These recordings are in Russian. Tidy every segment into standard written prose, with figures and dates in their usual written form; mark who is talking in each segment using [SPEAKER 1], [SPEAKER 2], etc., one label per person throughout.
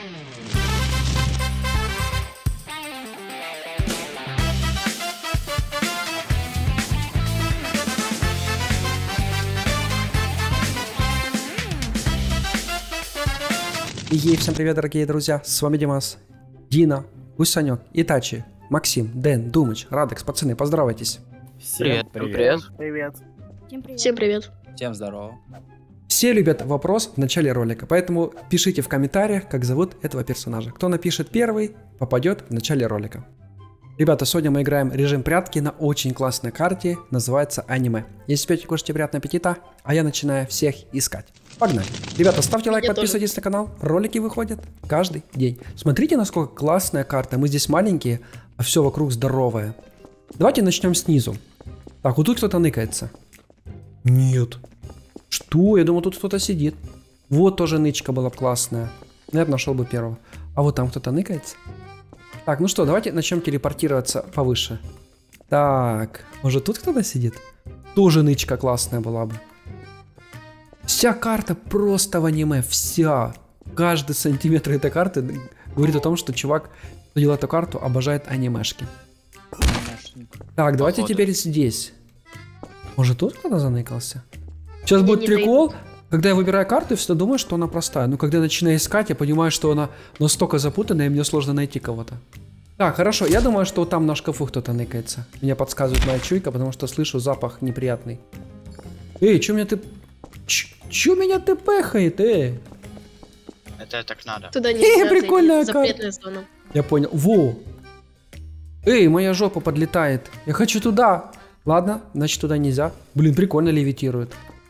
[SPEAKER 1] И всем привет, дорогие друзья, с вами Димас, Дина, Гусанек, Итачи, Максим, Дэн, Думыч, Радекс, пацаны, поздравайтесь.
[SPEAKER 2] Всем привет.
[SPEAKER 3] Привет.
[SPEAKER 4] Всем привет.
[SPEAKER 2] Всем здорово.
[SPEAKER 1] Все любят вопрос в начале ролика, поэтому пишите в комментариях, как зовут этого персонажа. Кто напишет первый, попадет в начале ролика. Ребята, сегодня мы играем режим прятки на очень классной карте, называется аниме. Если пьете, кушайте, приятного аппетита, а я начинаю всех искать. Погнали. Ребята, ставьте лайк, подписывайтесь на канал, ролики выходят каждый день. Смотрите, насколько классная карта, мы здесь маленькие, а все вокруг здоровое. Давайте начнем снизу. Так, вот тут кто-то ныкается. Нет. Что? Я думал, тут кто-то сидит. Вот тоже нычка была классная. Я бы нашел бы первого. А вот там кто-то ныкается. Так, ну что, давайте начнем телепортироваться повыше. Так, может тут кто-то сидит? Тоже нычка классная была бы. Вся карта просто в аниме, вся. Каждый сантиметр этой карты говорит о том, что чувак, кто делает эту карту, обожает анимешки. Так, давайте теперь здесь. Может тут кто-то заныкался? Сейчас будет прикол, когда я выбираю карту, я всегда думаю, что она простая. Но когда я начинаю искать, я понимаю, что она настолько запутанная, и мне сложно найти кого-то. Так, хорошо, я думаю, что там на шкафу кто-то ныкается. Меня подсказывает моя чуйка, потому что слышу запах неприятный. Эй, чё меня ты... Чё меня ты пехает,
[SPEAKER 2] Это так надо.
[SPEAKER 4] Туда не
[SPEAKER 1] прикольная
[SPEAKER 4] запретная зона.
[SPEAKER 1] Я понял. Во! Эй, моя жопа подлетает. Я хочу туда. Ладно, значит туда нельзя. Блин, прикольно левитирует.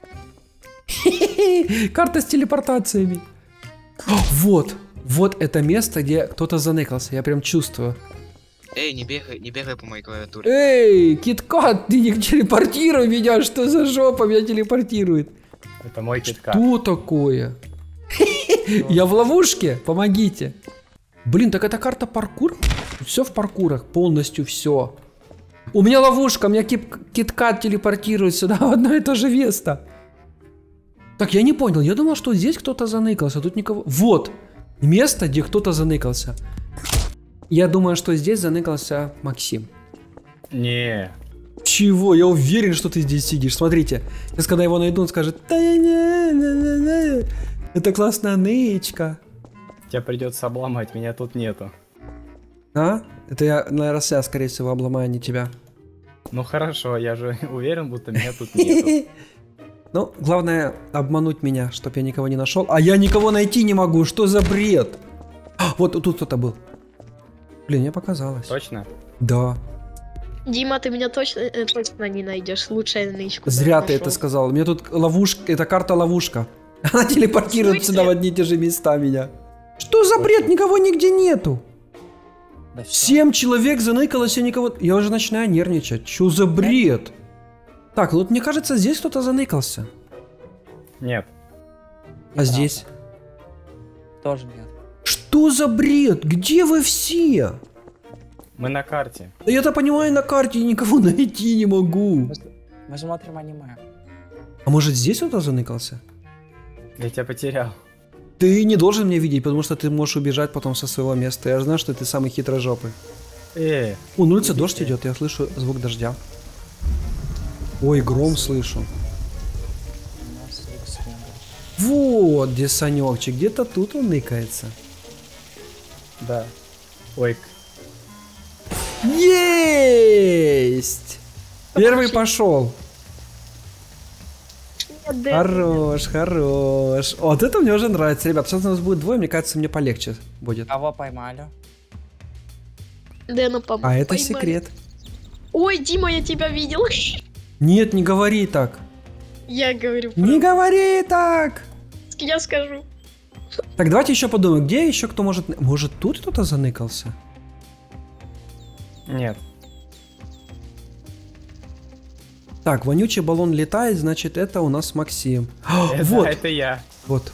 [SPEAKER 1] Карта с телепортациями. Вот. Вот это место, где кто-то заныкался. Я прям чувствую.
[SPEAKER 2] Эй, не бегай по моей клавиатуре.
[SPEAKER 1] Эй, Киткат, ты не телепортируй меня. Что за жопа меня телепортирует?
[SPEAKER 3] Это мой Киткат.
[SPEAKER 1] Что такое? Я в ловушке, помогите. Блин, так это карта паркур? Все в паркурах, полностью все. У меня ловушка, у меня Киткат телепортирует сюда в одно и то же место. Так, я не понял, я думал, что здесь кто-то заныкался, тут никого... Вот, место, где кто-то заныкался. Я думаю, что здесь заныкался Максим.
[SPEAKER 3] Не.
[SPEAKER 1] Чего? Я уверен, что ты здесь сидишь. Смотрите, сейчас когда его найду, он скажет: это классная нычка.
[SPEAKER 3] Тебе придется обломать, меня тут нету.
[SPEAKER 1] А? Это я, наверное, себя, скорее всего, обломаю, не тебя.
[SPEAKER 3] Ну хорошо, я же уверен, будто меня тут нету.
[SPEAKER 1] Ну, главное обмануть меня, чтобы я никого не нашел. А я никого найти не могу, что за бред? Вот тут кто-то был. Блин, мне показалось.
[SPEAKER 3] Точно?
[SPEAKER 1] Да.
[SPEAKER 4] Дима, ты меня точно не найдешь. Лучшая нычку.
[SPEAKER 1] Зря ты это сказал. У меня тут ловушка, это карта ловушка. Она телепортирует сюда в одни и те же места меня. Что за бред? Никого нигде нету. 7 человек заныкалось, и никого... Я уже начинаю нервничать. Что за бред? Так, вот мне кажется, здесь кто-то заныкался.
[SPEAKER 3] Нет.
[SPEAKER 1] А здесь?
[SPEAKER 5] Тоже нет.
[SPEAKER 1] Что за бред? Где вы все?
[SPEAKER 3] Мы на карте.
[SPEAKER 1] Да я-то понимаю, на карте я никого найти не могу.
[SPEAKER 5] Мы смотрим аниме.
[SPEAKER 1] А может здесь кто-то заныкался?
[SPEAKER 3] Я тебя потерял.
[SPEAKER 1] Ты не должен меня видеть, потому что ты можешь убежать потом со своего места. Я знаю, что ты самый хитрожопый. У на улице дождь идет, я слышу звук дождя. Ой, гром слышу. Вот где Санёкчик, где-то тут он ныкается.
[SPEAKER 3] Да. Ой.
[SPEAKER 1] Есть! Первый пошел. Хорош, хорош. Вот это мне уже нравится. Ребят, сейчас у нас будет двое, мне кажется, мне полегче будет.
[SPEAKER 5] Кого поймали?
[SPEAKER 4] Дэна
[SPEAKER 1] А это секрет.
[SPEAKER 4] Ой, Дима, я тебя видел.
[SPEAKER 1] Нет, не говори так.
[SPEAKER 4] Я говорю.
[SPEAKER 1] Не говори так.
[SPEAKER 4] Я скажу.
[SPEAKER 1] Так, давайте еще подумаем, где еще кто может... Может, тут кто-то заныкался?
[SPEAKER 3] Нет.
[SPEAKER 1] Так, вонючий баллон летает, значит, это у нас Максим. Вот.
[SPEAKER 3] Это я.
[SPEAKER 1] Вот.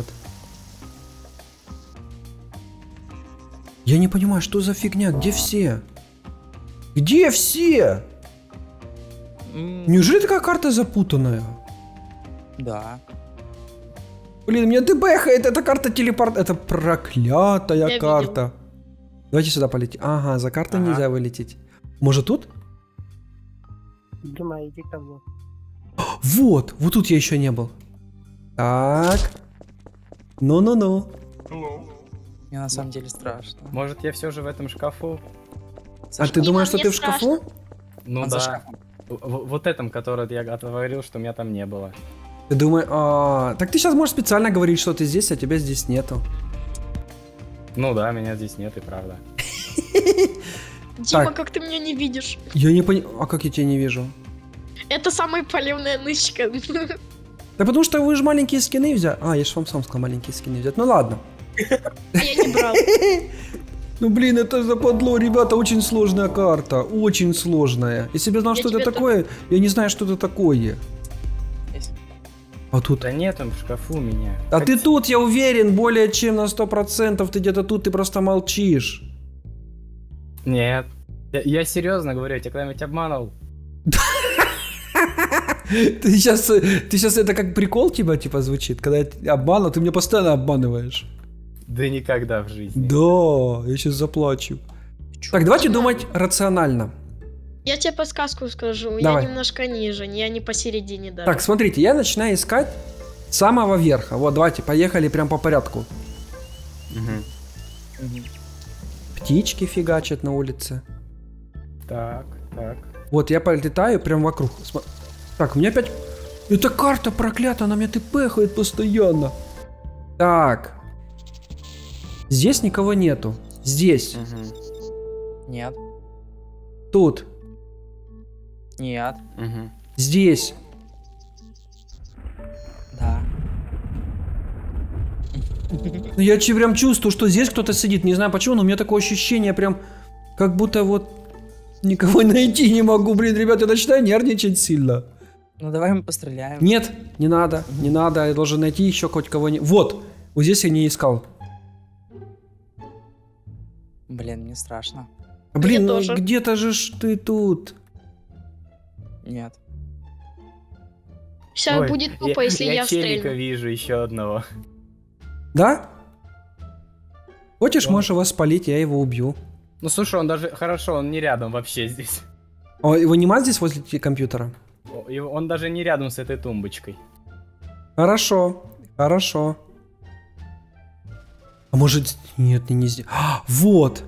[SPEAKER 1] Я не понимаю, что за фигня? Где все? Где все? Неужели такая карта запутанная?
[SPEAKER 5] Да.
[SPEAKER 1] Блин, меня дебэхает, это карта телепорт. Это проклятая
[SPEAKER 4] Я
[SPEAKER 1] карта. Давайте сюда полетим. Ага, за картой
[SPEAKER 3] Ага.
[SPEAKER 1] нельзя вылететь. Может тут?
[SPEAKER 6] Дима, иди ко мне.
[SPEAKER 1] Вот тут я еще не был. Так. Ну-ну-ну.
[SPEAKER 5] Мне на самом деле страшно.
[SPEAKER 3] Может, я все же в этом шкафу?
[SPEAKER 1] А ты думаешь, что
[SPEAKER 4] мне
[SPEAKER 1] ты в
[SPEAKER 4] страшно.
[SPEAKER 1] шкафу?
[SPEAKER 3] Ну
[SPEAKER 5] Он за
[SPEAKER 3] да.
[SPEAKER 5] шкафом.
[SPEAKER 3] Вот этом, который я говорил, что меня там не было.
[SPEAKER 1] Ты думаешь, так ты сейчас можешь специально говорить, что ты здесь, а тебя здесь нету.
[SPEAKER 3] Ну да, меня здесь нет, и правда.
[SPEAKER 4] Дима,
[SPEAKER 1] Так.
[SPEAKER 4] как ты меня не видишь?
[SPEAKER 1] Я не понимаю, а как я тебя не вижу?
[SPEAKER 4] Это самая полевная нычка.
[SPEAKER 1] Да потому что вы же маленькие скины взяли. А, я же вам сам сказал маленькие скины взять. Ну ладно.
[SPEAKER 4] А я не брал.
[SPEAKER 1] Ну блин, это западло, ребята, очень сложная карта. Очень сложная. Если бы я знал,
[SPEAKER 4] Я
[SPEAKER 1] что это
[SPEAKER 4] тебе
[SPEAKER 1] такое, я не знаю, что это такое.
[SPEAKER 5] Есть.
[SPEAKER 1] А тут...
[SPEAKER 3] Да нет, он в шкафу у меня.
[SPEAKER 1] А ты тут, я уверен, более чем на 100%. Ты где-то тут, ты просто молчишь.
[SPEAKER 3] Нет. Я серьезно говорю, я тебя когда-нибудь обманул.
[SPEAKER 1] Ты сейчас это как прикол типа звучит, когда я тебя обманул, ты меня постоянно обманываешь.
[SPEAKER 3] Да никогда в жизни.
[SPEAKER 1] Да, я сейчас заплачу. Так, давайте думать рационально.
[SPEAKER 4] Я тебе подсказку скажу.
[SPEAKER 1] Давай.
[SPEAKER 4] Я немножко ниже, я не посередине даже.
[SPEAKER 1] Так, смотрите, я начинаю искать с самого верха. Вот, давайте, поехали прям по порядку.
[SPEAKER 3] Мгм.
[SPEAKER 1] Птички фигачат на улице.
[SPEAKER 3] Так.
[SPEAKER 1] Вот, я полетаю прям вокруг. Так, у меня опять... Эта карта проклята, она меня тпхает постоянно. Так. Здесь никого нету. Здесь.
[SPEAKER 5] Нет.
[SPEAKER 1] Тут.
[SPEAKER 5] Нет.
[SPEAKER 1] Здесь.
[SPEAKER 5] Да.
[SPEAKER 1] Ну, я прям чувствую, что здесь кто-то сидит. Не знаю почему, но у меня такое ощущение прям... Как будто вот... Никого найти не могу. Блин, ребята, я начинаю нервничать сильно.
[SPEAKER 5] Ну давай мы постреляем.
[SPEAKER 1] Нет, не надо. Не надо. Я должен найти еще хоть кого-нибудь. Вот здесь я не искал.
[SPEAKER 5] Блин, мне страшно.
[SPEAKER 1] Блин, ну
[SPEAKER 4] тоже.
[SPEAKER 1] где-то же ж ты тут.
[SPEAKER 5] Нет.
[SPEAKER 4] Сейчас
[SPEAKER 3] Ой,
[SPEAKER 4] будет тупо, если я
[SPEAKER 3] челика
[SPEAKER 4] стрельну.
[SPEAKER 3] вижу еще одного.
[SPEAKER 1] Да? Хочешь,
[SPEAKER 3] Да.
[SPEAKER 1] можешь его спалить, я его убью.
[SPEAKER 3] Ну слушай, он даже... Хорошо, он не рядом вообще здесь.
[SPEAKER 1] А его нема здесь возле компьютера?
[SPEAKER 3] Он даже не рядом с этой тумбочкой.
[SPEAKER 1] Хорошо, хорошо. А может... Нет, не здесь. Вот.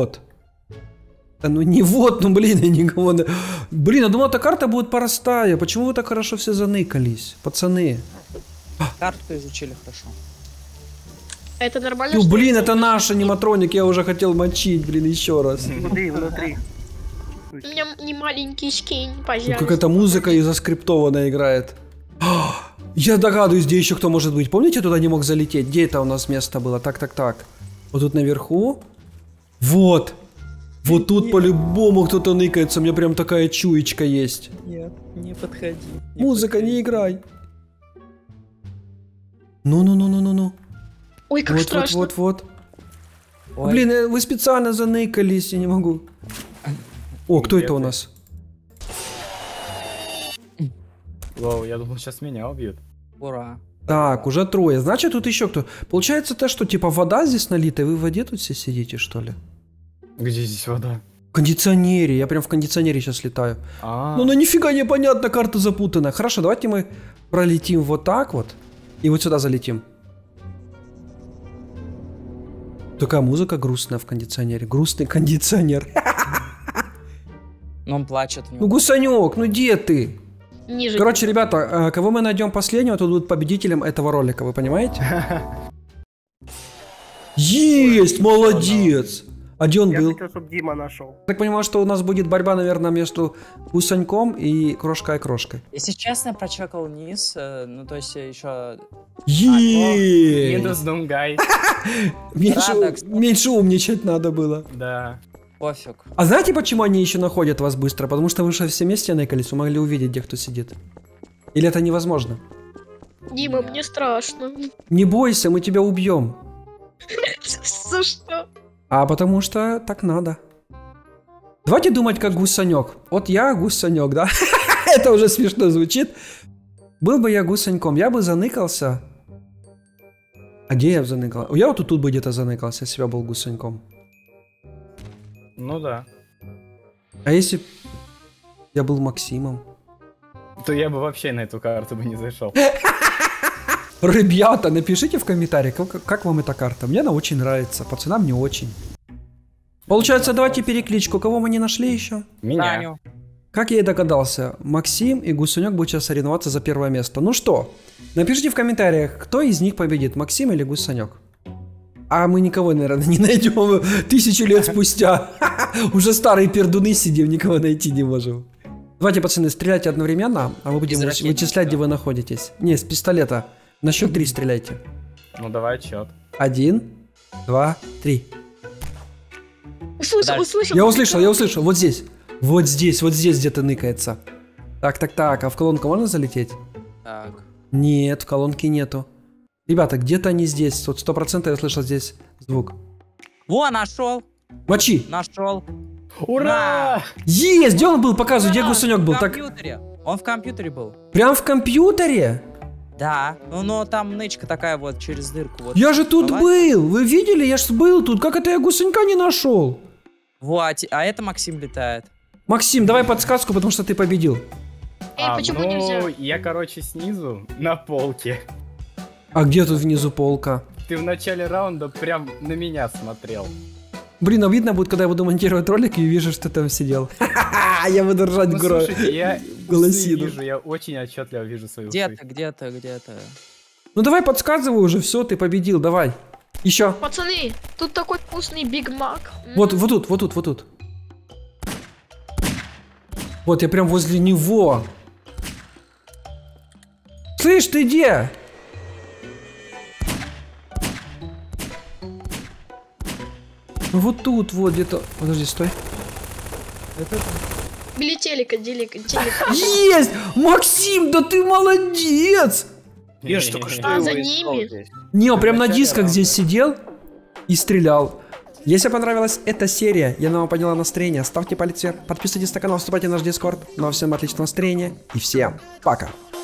[SPEAKER 1] Да ну не вот, ну блин, я никого... Блин, я думал, эта карта будет простая. Почему вы так хорошо все заныкались, пацаны?
[SPEAKER 5] Карту изучили хорошо.
[SPEAKER 4] А это нормально?
[SPEAKER 1] Ну
[SPEAKER 4] что
[SPEAKER 1] блин,
[SPEAKER 4] я
[SPEAKER 1] это наш аниматроник, я уже хотел мочить, блин, еще раз.
[SPEAKER 6] Внутри.
[SPEAKER 4] У меня не маленький скин,
[SPEAKER 1] Ну,
[SPEAKER 4] пожалуйста.
[SPEAKER 1] какая-то музыка и заскриптованная играет. Я догадываюсь, где еще кто может быть. Помните, туда не мог залететь? Где это у нас место было? Так. Вот тут наверху. Вот. Вот тут по-любому кто-то ныкается. У меня прям такая чуечка есть.
[SPEAKER 5] Нет, не подходи.
[SPEAKER 1] Музыка, не играй. Ну.
[SPEAKER 4] Ой, как страшно.
[SPEAKER 1] Вот.
[SPEAKER 5] Ой.
[SPEAKER 1] Блин, вы специально заныкались, я не могу. О, кто это у нас?
[SPEAKER 3] Воу, я думал, сейчас меня убьют.
[SPEAKER 5] Ура.
[SPEAKER 1] Так, уже трое. Значит, тут еще кто? Получается, то, что типа вода здесь налита, и вы в воде тут все сидите, что ли?
[SPEAKER 3] Где здесь вода?
[SPEAKER 1] В кондиционере. Я прям в кондиционере сейчас летаю. Ну нифига непонятно, карта запутана. Хорошо, давайте мы пролетим вот так вот. И вот сюда залетим. Такая музыка грустная в кондиционере. Грустный кондиционер.
[SPEAKER 5] Но он плачет в
[SPEAKER 1] Ну,
[SPEAKER 5] него.
[SPEAKER 1] гусанек, ну где ты?
[SPEAKER 4] Ниже.
[SPEAKER 1] Короче, ребята, кого мы найдем последнего, тот будет победителем этого ролика, вы понимаете? Есть, молодец! А где он
[SPEAKER 6] Я
[SPEAKER 1] был?
[SPEAKER 6] хотел, чтобы Дима нашел.
[SPEAKER 1] Так понимаю, что у нас будет борьба, наверное, между гусаньком и крошкой.
[SPEAKER 5] Если честно, прочекал вниз, ну то есть еще...
[SPEAKER 1] Есть!
[SPEAKER 3] Windows Дунгай.
[SPEAKER 1] Меньше умничать надо было.
[SPEAKER 3] Да.
[SPEAKER 5] Пофиг.
[SPEAKER 1] А знаете, почему они еще находят вас быстро? Потому что вы же все вместе ныкались, вы могли увидеть, где кто сидит. Или это невозможно?
[SPEAKER 4] Дима, мне страшно.
[SPEAKER 1] Не бойся, мы тебя убьем.
[SPEAKER 4] За что?
[SPEAKER 1] А потому что так надо. Давайте думать как гусанек. Вот я гусанек, да? Это уже смешно звучит. Был бы я гусаньком, я бы заныкался А где я заныкал? Я вот тут бы где-то заныкался, если я был гусаньком.
[SPEAKER 3] Ну да.
[SPEAKER 1] А если б я был Максимом?
[SPEAKER 3] То я бы вообще на эту карту бы не зашел.
[SPEAKER 1] Ребята, напишите в комментариях, как вам эта карта. Мне она очень нравится, пацанам не очень. Получается, давайте перекличку. Кого мы не нашли еще?
[SPEAKER 3] Меня.
[SPEAKER 5] Таню.
[SPEAKER 1] Как я и догадался, Максим и Гусанек будут сейчас соревноваться за первое место. Ну что, напишите в комментариях, кто из них победит, Максим или Гусанек. А мы никого, наверное, не найдем 1000 лет спустя. Уже старые пердуны сидим, никого найти не можем. Давайте, пацаны, стреляйте одновременно, а мы будем вычислять, где вы находитесь. Не, с пистолета. На счет 3 стреляйте.
[SPEAKER 3] Ну давай отчет.
[SPEAKER 1] 1, 2, 3.
[SPEAKER 4] Услышал, услышал.
[SPEAKER 1] Я услышал. Вот здесь. Вот здесь где-то ныкается. Так, а в колонку можно залететь?
[SPEAKER 5] Так.
[SPEAKER 1] Нет, в колонке нету. Ребята, где-то они здесь. Вот 100% я слышал здесь звук.
[SPEAKER 5] Во, нашел.
[SPEAKER 1] Мочи!
[SPEAKER 5] Нашел.
[SPEAKER 3] Ура!
[SPEAKER 1] Есть! Где он был? Показывай, где Гусанек был.
[SPEAKER 5] В
[SPEAKER 1] Так,
[SPEAKER 5] компьютере. Он в компьютере был.
[SPEAKER 1] прям в компьютере?
[SPEAKER 5] Да. Ну, но там нычка такая вот через дырку. Вот.
[SPEAKER 1] Я же тут
[SPEAKER 5] Давай.
[SPEAKER 1] был! Вы видели? Я ж был тут. Как это я Гусанька не нашел?
[SPEAKER 5] Вот, а это Максим летает.
[SPEAKER 1] Максим, давай подсказку, потому что ты победил.
[SPEAKER 4] Эй, почему
[SPEAKER 3] ну,
[SPEAKER 4] нельзя?
[SPEAKER 3] я, короче, снизу на полке.
[SPEAKER 1] А где тут внизу полка?
[SPEAKER 3] Ты в начале раунда прям на меня смотрел.
[SPEAKER 1] Блин, а видно будет, когда я буду монтировать ролик и увижу, что ты там сидел. Ха-ха-ха, я буду ржать
[SPEAKER 3] Ну,
[SPEAKER 1] гро.
[SPEAKER 3] слушайте, я
[SPEAKER 1] голосину.
[SPEAKER 3] вижу, я очень отчетливо вижу свои усы.
[SPEAKER 5] Где-то.
[SPEAKER 1] Ну давай подсказывай уже, все, ты победил, давай. Еще.
[SPEAKER 4] Пацаны, тут такой вкусный Биг Мак.
[SPEAKER 1] Вот тут. Вот я прям возле него. Слышь, ты где? Ну вот тут, вот где-то. Подожди, стой.
[SPEAKER 4] Или телека.
[SPEAKER 1] Есть! Максим, да ты молодец!
[SPEAKER 2] Я ж только что
[SPEAKER 4] А,
[SPEAKER 2] его
[SPEAKER 4] за
[SPEAKER 2] искал
[SPEAKER 4] ними?
[SPEAKER 2] здесь.
[SPEAKER 1] Не, он прям на
[SPEAKER 3] начале
[SPEAKER 1] дисках
[SPEAKER 3] раунда.
[SPEAKER 1] здесь сидел и стрелял. Если понравилась эта серия, я вам подняла настроение, ставьте палец вверх, подписывайтесь на канал, вступайте в наш дискорд. Ну а всем отличного настроения и всем пока.